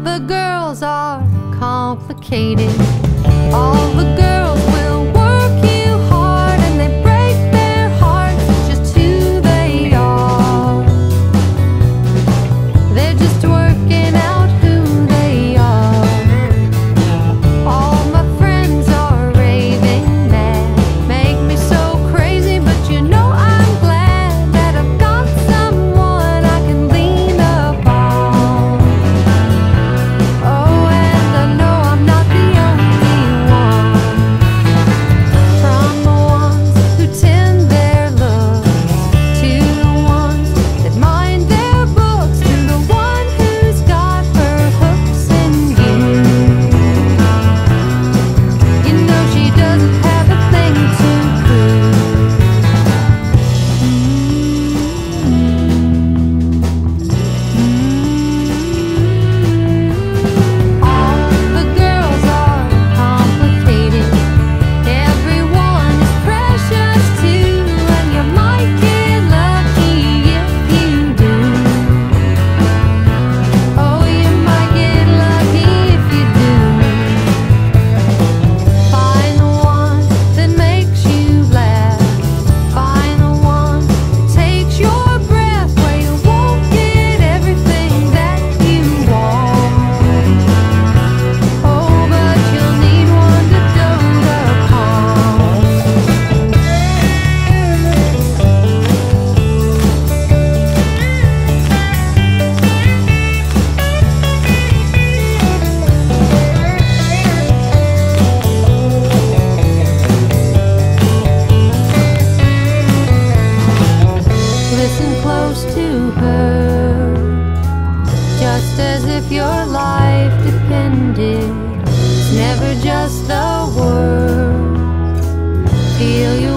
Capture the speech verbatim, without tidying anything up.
the girls are complicated. All the girls will work you hard and they break their hearts. It's just who they are. They're just working out who they are. All my friends are raving mad, make me so crazy, but you know I'm glad that I've got someone I can lean upon. Oh, and I know I'm not the only one. From the ones who tend their looks, to the ones that mind their books, to the one who's got her hooks in you. You know she doesn't have a thing to prove. All the girls are complicated. Everyone is precious too, and you might get lucky if you do. Oh, you might get lucky if you do. Find the one that makes you laugh. Find the one that takes your breath, where you won't get everything that you want. Oh, but you'll need one to dote upon. Listen close to her, just as if your life depended. It's never just the words. Feel you